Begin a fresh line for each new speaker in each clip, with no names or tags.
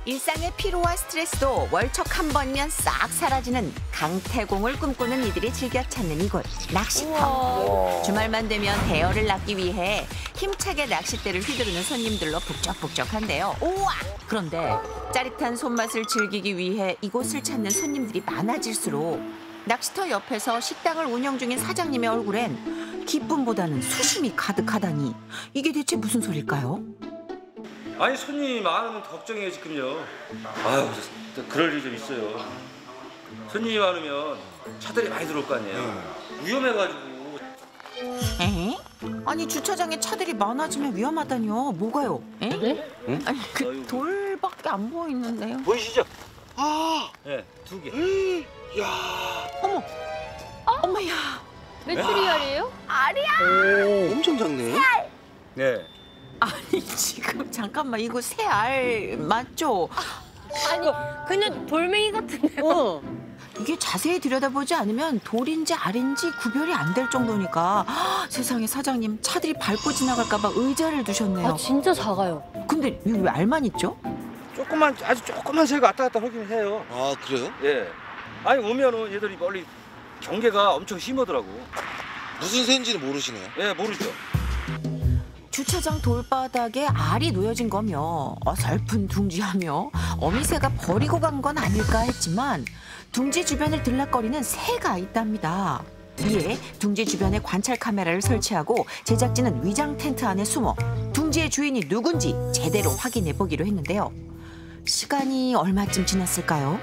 일상의 피로와 스트레스도 월척 한 번이면 싹 사라지는 강태공을 꿈꾸는 이들이 즐겨 찾는 이곳 낚시터. 주말만 되면 대어를 낚기 위해 힘차게 낚싯대를 휘두르는 손님들로 북적북적한데요. 우와! 그런데 짜릿한 손맛을 즐기기 위해 이곳을 찾는 손님들이 많아질수록 낚시터 옆에서 식당을 운영 중인 사장님의 얼굴엔 기쁨보다는 수심이 가득하다니 이게 대체 무슨 소릴까요?
아니 손님이 많으면 걱정이에요 지금요. 아유 그럴 일이 좀 있어요. 손님이 많으면 차들이 많이 들어올 거 아니에요. 위험해가지고.
에? 아니 주차장에 차들이 많아지면 위험하다니요. 뭐가요? 에?
네?
응?
아니 그 돌밖에 안 보이는데요.
보이시죠?
아,
네, 2개.
야,
어머, 어머야.
메추리 알이에요?
오, 엄청 작네.
네.
아니 지금 잠깐만 이거 새알 맞죠?
아니 그냥 돌멩이 같은데요?
이게 자세히 들여다보지 않으면 돌인지 알인지 구별이 안 될 정도니까 세상에 사장님 차들이 밟고 지나갈까 봐 의자를 두셨네요.
아 진짜 작아요.
근데 이거 왜 알만 있죠?
조금만 아주 조금만 새가 왔다 갔다 하긴 해요.
아, 그래요?
예. 아니 오면은 얘들이 멀리 경계가 엄청 심하더라고.
무슨 새인지는 모르시네요.
예, 모르죠.
주차장 돌바닥에 알이 놓여진 거며 어설픈 둥지하며 어미새가 버리고 간 건 아닐까 했지만 둥지 주변을 들락거리는 새가 있답니다. 이에 둥지 주변에 관찰 카메라를 설치하고 제작진은 위장 텐트 안에 숨어 둥지의 주인이 누군지 제대로 확인해 보기로 했는데요. 시간이 얼마쯤 지났을까요?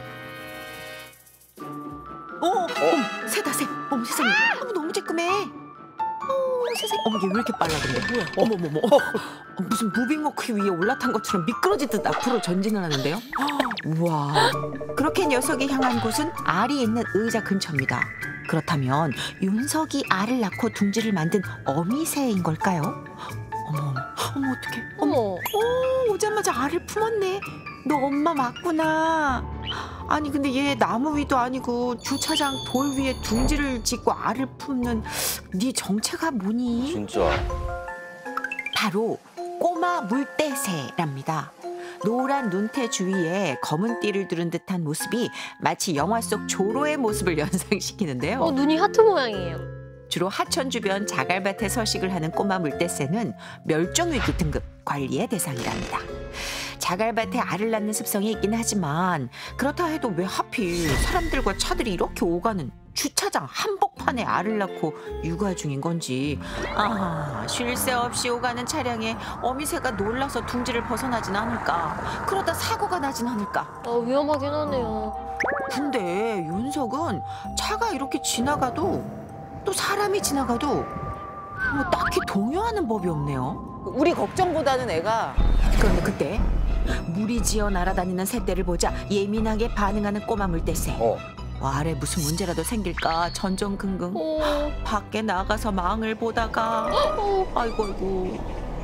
어머, 새다 새. 어머 세상에. 어머 너무 쬐끔해. 세상에. 어머 얘 왜 이렇게 빨라 근데. 뭐야? 어머머머. 무슨 무빙워크 위에 올라탄 것처럼 미끄러지듯 앞으로 전진을 하는데요. 우와. 그렇게 녀석이 향한 곳은 알이 있는 의자 근처입니다. 그렇다면 윤석이 알을 낳고 둥지를 만든 어미새인 걸까요? 어머 어떡해.
어머.
오자마자 알을 품었네. 너 엄마 맞구나. 아니 근데 얘 나무 위도 아니고 주차장 돌 위에 둥지를 짓고 알을 품는 네 정체가 뭐니?
진짜.
바로 꼬마 물대새랍니다. 노란 눈태 주위에 검은 띠를 두른 듯한 모습이 마치 영화 속 조로의 모습을 연상시키는데요.
눈이 하트 모양이에요.
주로 하천 주변 자갈밭에 서식을 하는 꼬마 물대새는 멸종위기 등급 관리의 대상이랍니다. 자갈밭에 알을 낳는 습성이 있긴 하지만 그렇다 해도 왜 하필 사람들과 차들이 이렇게 오가는 주차장 한복판에 알을 낳고 육아 중인 건지 쉴 새 없이 오가는 차량에 어미새가 놀라서 둥지를 벗어나진 않을까, 그러다 사고가 나진 않을까.
위험하긴 하네요.
근데 윤석은 차가 이렇게 지나가도 또 사람이 지나가도 뭐 딱히 동요하는 법이 없네요.
우리 걱정보다는 애가.
그런데 그때 무리지어 날아다니는 새떼를 보자 예민하게 반응하는 꼬마 물대새. 아래 무슨 문제라도 생길까 전전긍긍. 밖에 나가서 망을 보다가 아이고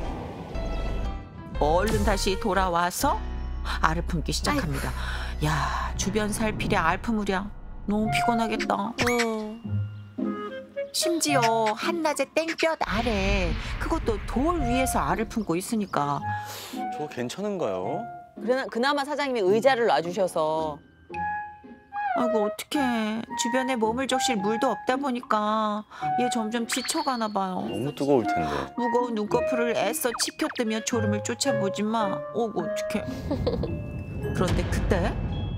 얼른 다시 돌아와서 알을 품기 시작합니다. 야 주변 살필에 알 품으랴 너무 피곤하겠다. 심지어 한낮에 땡볕 아래 그것도 돌 위에서 알을 품고 있으니까.
저 괜찮은가요?
그나마 사장님이 의자를 놔주셔서.
아이고 어떡해. 주변에 몸을 적실 물도 없다 보니까 얘 점점 지쳐가나 봐요.
너무 뜨거울 텐데.
무거운 눈꺼풀을 애써 치켜뜨며 졸음을 쫓아보지만 어구 어떡해. 그런데 그때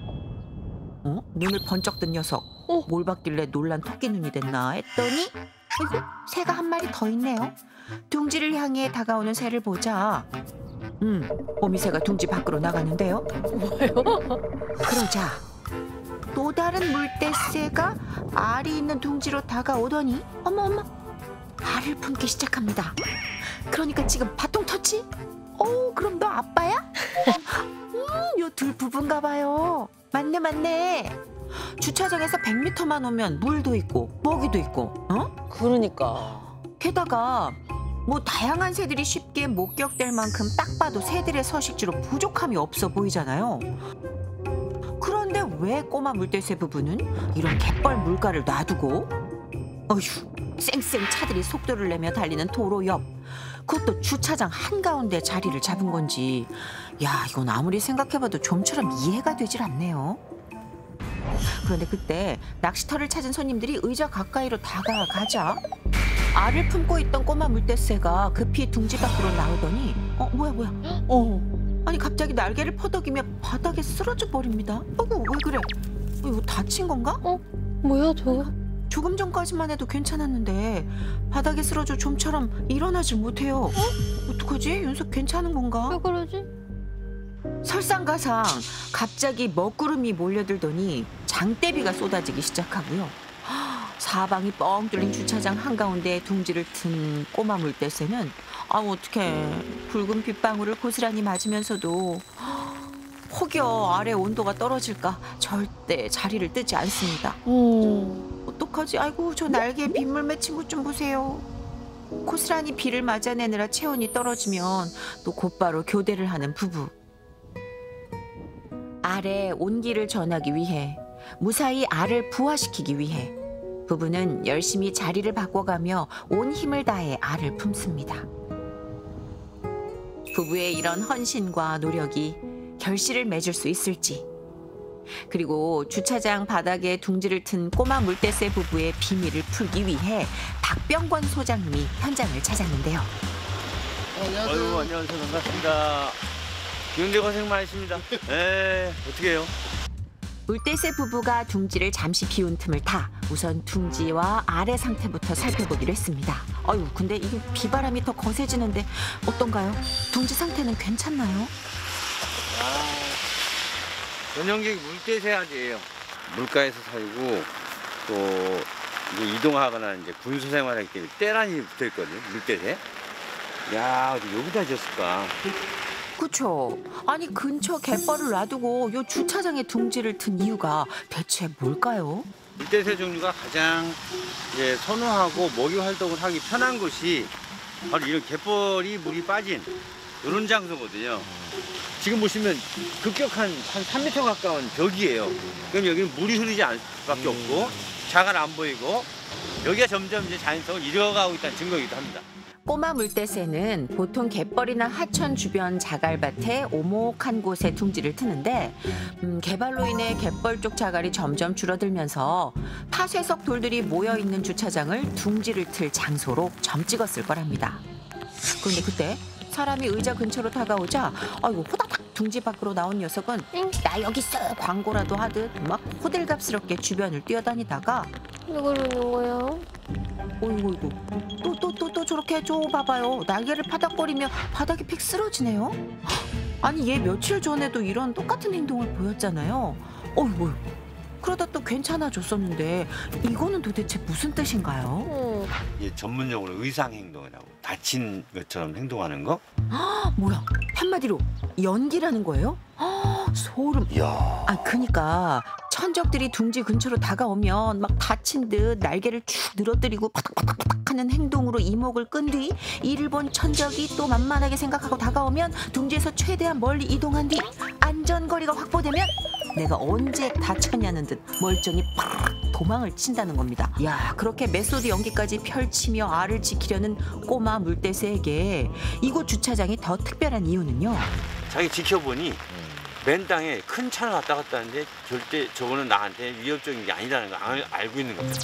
눈을 번쩍 뜬 녀석. 뭘 봤길래 놀란 토끼 눈이 됐나 했더니 아이고 새가 한 마리 더 있네요. 둥지를 향해 다가오는 새를 보자 어미새가 둥지 밖으로 나가는데요.
뭐예요?
그러자 또 다른 물대새가 알이 있는 둥지로 다가오더니 어머 알을 품기 시작합니다. 그러니까 지금 바통 터치? 그럼 너 아빠야? 요 둘 부부인가 봐요. 맞네. 주차장에서 100m만 오면 물도 있고 먹이도 있고
그러니까.
게다가 뭐 다양한 새들이 쉽게 목격될 만큼 딱 봐도 새들의 서식지로 부족함이 없어 보이잖아요. 그런데 왜 꼬마 물대새 부부는 이런 갯벌 물가를 놔두고 어휴 쌩쌩 차들이 속도를 내며 달리는 도로 옆 그것도 주차장 한가운데 자리를 잡은 건지. 야, 이건 아무리 생각해봐도 좀처럼 이해가 되질 않네요. 그런데 그때 낚시터를 찾은 손님들이 의자 가까이로 다가가자 알을 품고 있던 꼬마 물떼새가 급히 둥지 밖으로 나오더니 뭐야 아니 갑자기 날개를 퍼덕이며 바닥에 쓰러져 버립니다. 왜 그래? 이거 다친 건가?
뭐야 저거?
조금 전까지만 해도 괜찮았는데 바닥에 쓰러져 좀처럼 일어나질 못해요. 어떡하지? 윤석 괜찮은 건가?
왜 그러지?
설상가상 갑자기 먹구름이 몰려들더니 장대비가 쏟아지기 시작하고요. 사방이 뻥 뚫린 주차장 한가운데 둥지를 튼 꼬마 물떼새는 어떡해 붉은 빗방울을 고스란히 맞으면서도 혹여 아래 온도가 떨어질까 절대 자리를 뜨지 않습니다. 어떡하지? 아이고 저 날개에 빗물 맺힌 것 좀 보세요. 고스란히 비를 맞아내느라 체온이 떨어지면 또 곧바로 교대를 하는 부부. 알에 온기를 전하기 위해 무사히 알을 부화시키기 위해 부부는 열심히 자리를 바꿔가며 온 힘을 다해 알을 품습니다. 부부의 이런 헌신과 노력이 결실을 맺을 수 있을지, 그리고 주차장 바닥에 둥지를 튼 꼬마 물떼새 부부의 비밀을 풀기 위해 박병권 소장님이 현장을 찾았는데요.
아이고, 안녕하세요. 반갑습니다. 비운데 고생 많으십니다. 네, 어떻게 해요?
물떼새 부부가 둥지를 잠시 비운 틈을 타 우선 둥지와 아래 상태부터 살펴보기로 했습니다. 근데 이게 비바람이 더 거세지는데 어떤가요? 둥지 상태는 괜찮나요?
전형적인 물떼새아지예요. 물가에서 살고 또 이제 이동하거나 이제 군수 생활할 때 떼란이 붙어 있거든요. 물떼새. 야, 어디 여기다 졌을까?
그쵸. 아니 근처 갯벌을 놔두고 요 주차장에 둥지를 튼 이유가 대체 뭘까요?
물떼새 종류가 가장 이제 선호하고 먹이 활동을 하기 편한 곳이 바로 이런 갯벌이 물이 빠진 이런 장소거든요. 지금 보시면 급격한 한 3m 가까운 벽이에요. 그럼 여기는 물이 흐르지 않을 수밖에 없고 자갈 안 보이고 여기가 점점 이제 자연성을 잃어가고 있다는 증거이기도 합니다.
꼬마 물떼새는 보통 갯벌이나 하천 주변 자갈밭에 오목한 곳에 둥지를 트는데 개발로 인해 갯벌 쪽 자갈이 점점 줄어들면서 파쇄석 돌들이 모여있는 주차장을 둥지를 틀 장소로 점 찍었을 거랍니다. 그런데 그때 사람이 의자 근처로 다가오자 호다닥 둥지 밖으로 나온 녀석은 나 여기 있어 광고라도 하듯 막 호들갑스럽게 주변을 뛰어다니다가
왜 그러는 거야?
어이구 또 저렇게 봐봐요. 날개를 파닥거리며 바닥에 픽 쓰러지네요. 아니 얘 며칠 전에도 이런 똑같은 행동을 보였잖아요. 어이구 그러다 또 괜찮아졌었는데 이거는 도대체 무슨 뜻인가요?
이게 전문용어로 의상 행동이라고 다친 것처럼 행동하는 거.
뭐야 한마디로 연기라는 거예요? 소름. 그니까 천적들이 둥지 근처로 다가오면 막 다친 듯 날개를 쭉 늘어뜨리고 파닥파닥파닥 하는 행동으로 이목을 끈 뒤 이를 본 천적이 또 만만하게 생각하고 다가오면 둥지에서 최대한 멀리 이동한 뒤 안전거리가 확보되면 내가 언제 다쳤냐는 듯 멀쩡히 팍 도망을 친다는 겁니다. 야, 그렇게 메소드 연기까지 펼치며 알을 지키려는 꼬마 물떼새에게 이곳 주차장이 더 특별한 이유는요.
자기 지켜보니 맨 땅에 큰 차를 왔다 갔다 하는데 절대 저거는 나한테 위협적인 게 아니라는 걸 알고 있는 겁니다.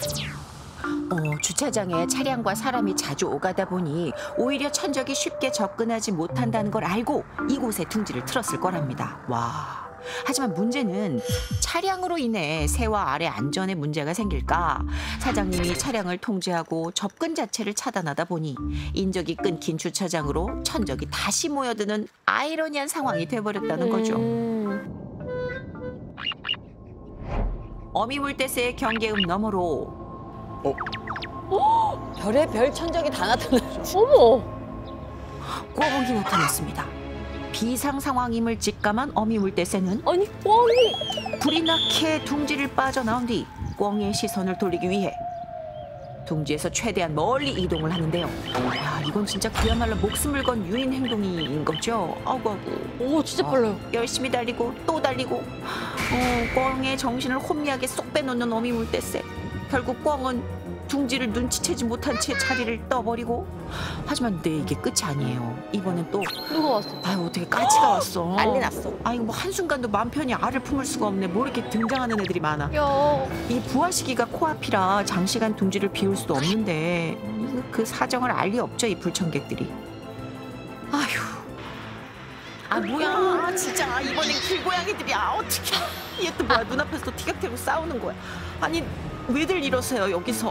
주차장에 차량과 사람이 자주 오가다 보니 오히려 천적이 쉽게 접근하지 못한다는 걸 알고 이곳에 둥지를 틀었을 거랍니다. 와. 하지만 문제는 차량으로 인해 새와 알의 안전에 문제가 생길까 사장님이 차량을 통제하고 접근 자체를 차단하다 보니 인적이 끊긴 주차장으로 천적이 다시 모여드는 아이러니한 상황이 돼버렸다는 거죠. 어미물떼새의 경계음 너머로
별의 별 천적이 다 나타나지.
어머!
꿩이 나타났습니다. 비상 상황임을 직감한 어미물떼새는
아니 꿩이!
불이 나게 둥지를 빠져나온 뒤 꿩의 시선을 돌리기 위해 둥지에서 최대한 멀리 이동을 하는데요. 야, 이건 진짜 그야말로 목숨을 건 유인 행동인 거죠. 아이고.
오 진짜 빨라요.
열심히 달리고 또 달리고 꿩의 정신을 혼미하게 쏙 빼놓는 어미물떼새. 결국 꿩은 둥지를 눈치채지 못한 채 자리를 떠버리고. 하지만 네, 이게 끝이 아니에요. 이번엔 또
누가 왔어?
아유 어떻게 까치가 왔어.
난리 났어.
아이고 뭐 한순간도 마음 편히 알을 품을 수가 없네. 뭐 이렇게 등장하는 애들이 많아.
야,
이 부화 시기가 코앞이라 장시간 둥지를 비울 수도 없는데 그 사정을 알 리 없죠, 이 불청객들이. 아휴. 아 뭐야 진짜 이번엔 길고양이들이야. 어떡해. 얘 또 뭐야 눈앞에서 또 티격태격 싸우는 거야. 아니 왜들 이러세요 여기서.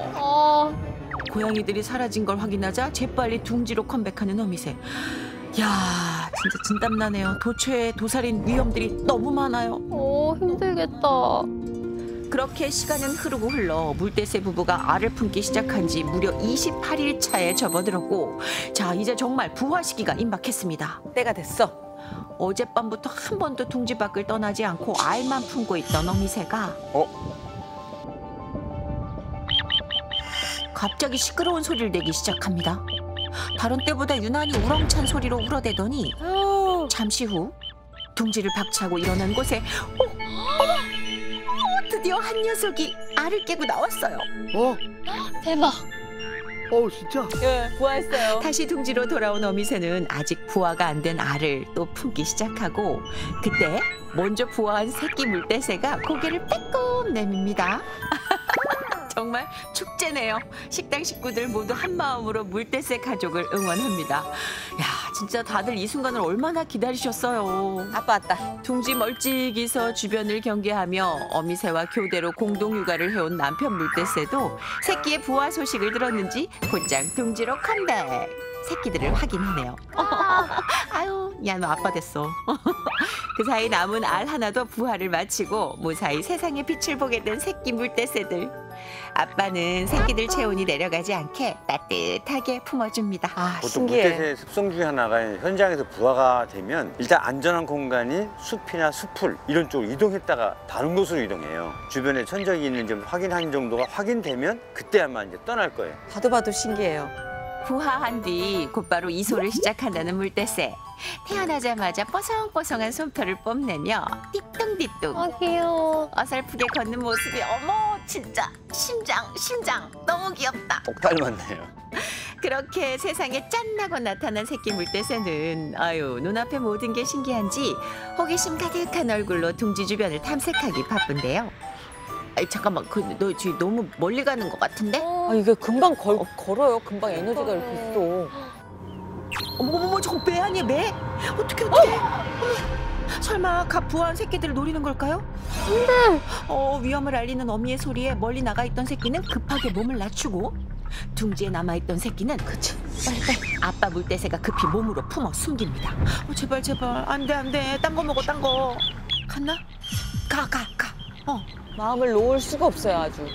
고양이들이 사라진 걸 확인하자 재빨리 둥지로 컴백하는 어미새. 야 진짜 진땀나네요. 도처에 도살인 위험들이 너무 많아요.
힘들겠다.
그렇게 시간은 흐르고 흘러 물대새 부부가 알을 품기 시작한 지 무려 28일 차에 접어들었고, 자 이제 정말 부화 시기가 임박했습니다.
때가 됐어.
어젯밤부터 한 번도 둥지 밖을 떠나지 않고 알만 품고 있던 어미새가 갑자기 시끄러운 소리를 내기 시작합니다. 다른 때보다 유난히 우렁찬 소리로 울어대더니 잠시 후 둥지를 박차고 일어난 곳에 드디어 한 녀석이 알을 깨고 나왔어요.
대박.
진짜?
예, 부화했어요.
다시 둥지로 돌아온 어미새는 아직 부화가 안 된 알을 또 품기 시작하고, 그때 먼저 부화한 새끼 물대새가 고개를 빼꼼 내밉니다. 정말 축제네요. 식당 식구들 모두 한 마음으로 물대새 가족을 응원합니다. 야, 진짜 다들 이 순간을 얼마나 기다리셨어요.
아빠 왔다.
둥지 멀찍이서 주변을 경계하며 어미새와 교대로 공동 육아를 해온 남편 물대새도 새끼의 부화 소식을 들었는지 곧장 둥지로 컴백. 새끼들을 확인하네요. 아유, 야 너 아빠 됐어. 그 사이 남은 알 하나도 부화를 마치고 무사히 세상의 빛을 보게 된 새끼 물대새들. 아빠는 새끼들 체온이 내려가지 않게 따뜻하게 품어줍니다.
보통
신기해.
물대새의 습성 중에 하나가 현장에서 부화가 되면 일단 안전한 공간이 숲이나 숲을 이런 쪽으로 이동했다가 다른 곳으로 이동해요. 주변에 천적이 있는지 확인한 정도가 확인되면 그때 아마 이제 떠날 거예요.
봐도 신기해요.
부화한 뒤 곧바로 이소를 시작한다는 물대새. 태어나자마자 뽀송뽀송한 솜털을 뽐내며 띠뚱띠뚱
귀여워.
어설프게 걷는 모습이 어머 진짜 심장 너무 귀엽다.
꼭 닮았네요.
그렇게 세상에 짠나고 나타난 새끼 물대새는 아유 눈앞에 모든 게 신기한지 호기심 가득한 얼굴로 둥지 주변을 탐색하기 바쁜데요. 아이 잠깐만 너 지금 너무 멀리 가는 것 같은데?
이게 금방 걸어요. 금방 에너지가 이렇게 있어.
어머머머 저거 매 아니야 매? 어떡해 설마 갓 부화한 새끼들을 노리는 걸까요? 안돼. 위험을 알리는 어미의 소리에 멀리 나가 있던 새끼는 급하게 몸을 낮추고 둥지에 남아있던 새끼는 빨리 아빠 물대새가 급히 몸으로 품어 숨깁니다. 제발 안돼 딴 거 먹어 딴 거. 갔나? 가.
마음을 놓을 수가 없어요, 아주.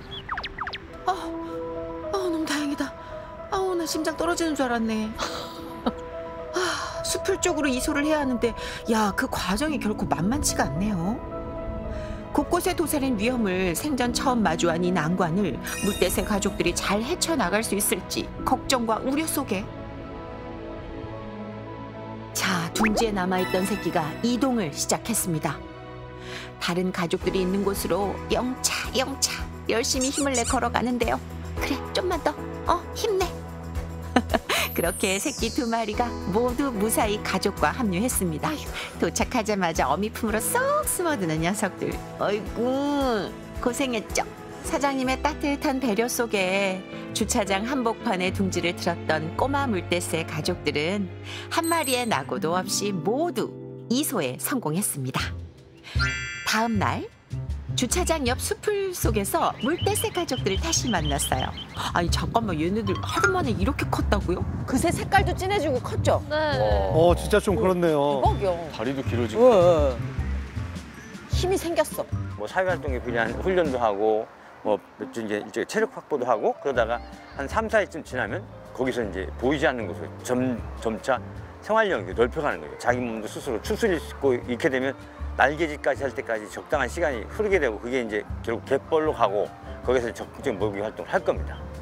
너무 다행이다. 나 심장 떨어지는 줄 알았네. 숲을 쪽으로 이소를 해야 하는데 그 과정이 결코 만만치가 않네요. 곳곳에 도사린 위험을 생전 처음 마주한 이 난관을 물대새 가족들이 잘 헤쳐나갈 수 있을지 걱정과 우려 속에 자, 둥지에 남아있던 새끼가 이동을 시작했습니다. 다른 가족들이 있는 곳으로 영차 열심히 힘을 내 걸어가는데요. 그래 좀만 더 힘내. 그렇게 새끼 2마리가 모두 무사히 가족과 합류했습니다. 도착하자마자 어미 품으로 쏙 숨어드는 녀석들. 어이구 고생했죠. 사장님의 따뜻한 배려 속에 주차장 한복판에 둥지를 틀었던 꼬마 물대새 가족들은 한 마리의 낙오도 없이 모두 이소에 성공했습니다. 다음 날 주차장 옆 숲을 속에서 물대새 가족들을 다시 만났어요. 아니 잠깐만 얘네들 하루 만에 이렇게 컸다고요?
그새 색깔도 진해지고 컸죠?
네.
진짜 좀 그렇네요.
대박이야.
다리도 길어지고.
힘이 생겼어.
뭐 사회활동에 필요한 훈련도 하고 뭐 이제 체력 확보도 하고 그러다가 한 3, 4일쯤 지나면 거기서 이제 보이지 않는 곳으로 점차 생활 영역이 넓혀가는 거예요. 자기 몸도 스스로 추스릴 수 있고 이렇게 되면 날개짓까지 할 때까지 적당한 시간이 흐르게 되고 그게 이제 결국 갯벌로 가고 거기서 적극적인 먹이 활동을 할 겁니다.